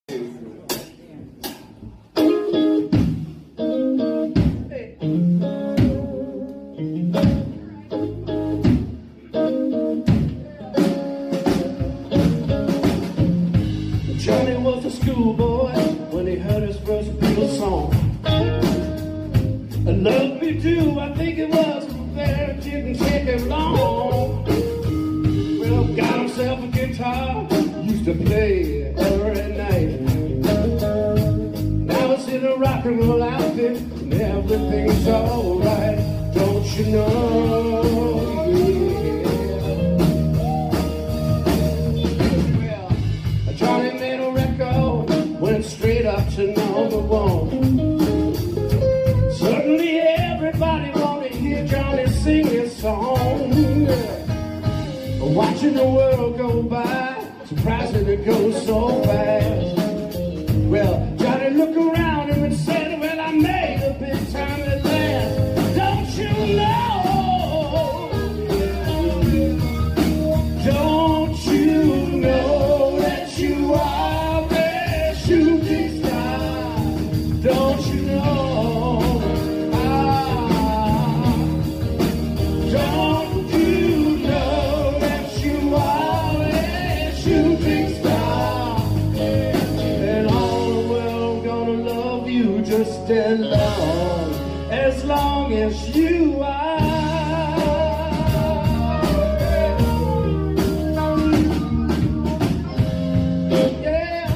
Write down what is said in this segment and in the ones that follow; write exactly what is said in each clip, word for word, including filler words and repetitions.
Johnny was a schoolboy when he heard his first Beatles song. Love Me Do, I think it was, there it didn't take him long. Well, got himself a guitar, used to play every night. Now it's in a rock and roll outfit, and everything's alright. Don't you know, yeah. Well, Johnny made a record, went straight up to number one. Suddenly everybody wanted to hear Johnny sing his song. Watching the world go by, surprising it goes so fast. Well, Johnny looked around him and said, well, I made a big time at last. Don't you know? Don't you know that you are a shooting star? Don't you know? Just as long, as long as you are. Yeah.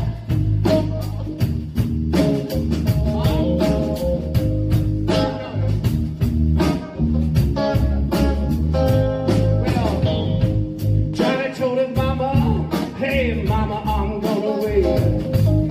Well, Johnny told his mama, hey mama, I'm gonna wait.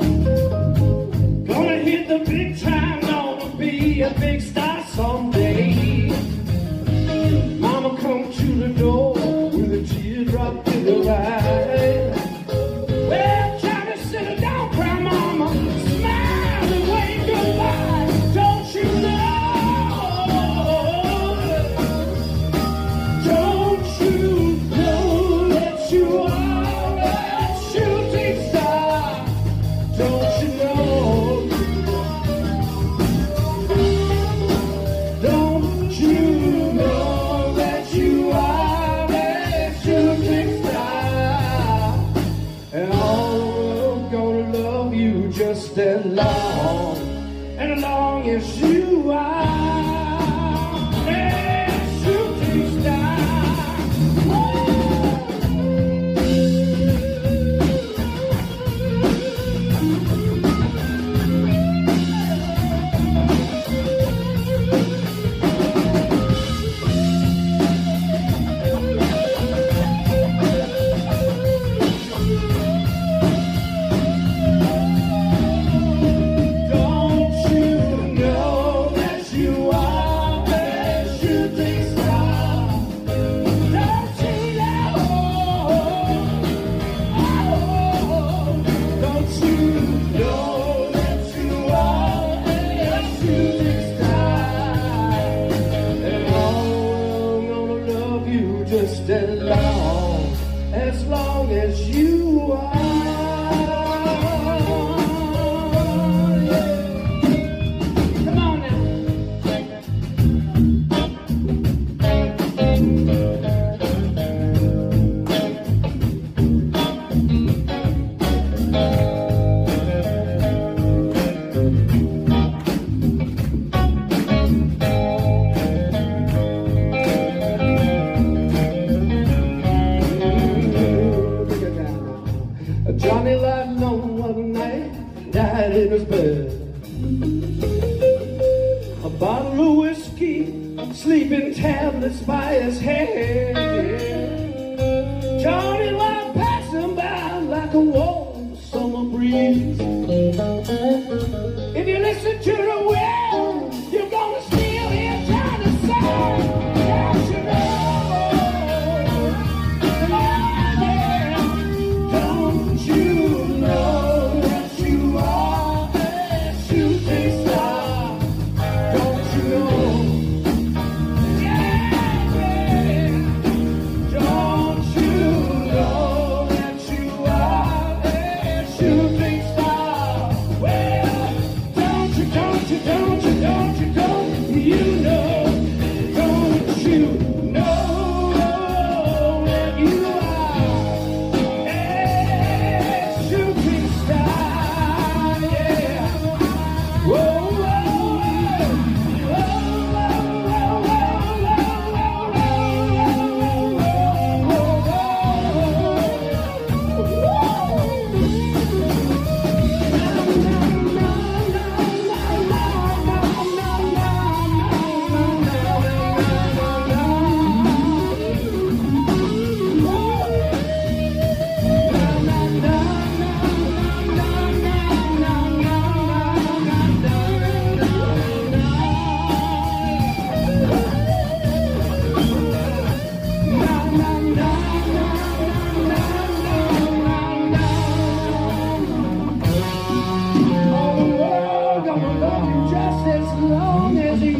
The big time, gonna be a big star someday. Mama come to the door with a teardrop in her eye. Well, Johnny, sit down, cry, mama, smile and wave goodbye. Don't you know? Don't you know that you are a shooting star? Don't you know? Just as long, and as long as you are a shooting star. Just as long, as long as you are. Yeah. Come on now. Johnny lied alone one night, died in his bed. A bottle of whiskey, sleeping tablets by his head. Johnny lied passing by like a warm summer breeze. If you listen to the wind, you're gonna still hear Johnny sing. Don't you know? Shooting star. as long as you